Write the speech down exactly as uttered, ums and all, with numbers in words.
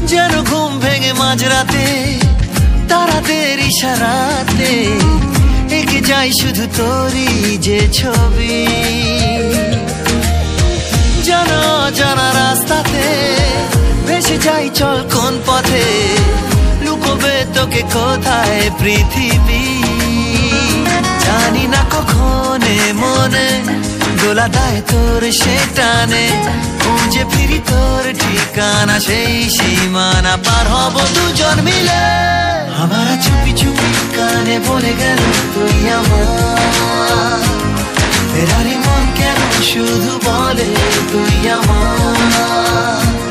যেন ঘুম ভেঙে মাঝরাতে তারাদের ইশারাতে এঁকে যাই শুধু তোরই যে ছবি। জানা জানা রাস্তাতে ভেসে যাই চল কোন পথে, লুকোবে তোকে কোথায় পৃথিবী। জানি না কখন মনে দোলা দেয় তোর সে টানে, খুঁজে ফিরি তোর ঠিকানা সেই সীমানা পার হব দুজন মিলে। আমার চুপি চুপি কানে বলে গেল তুই আমার, ফেরারি মন কেন শুধু বলে তুই আমার।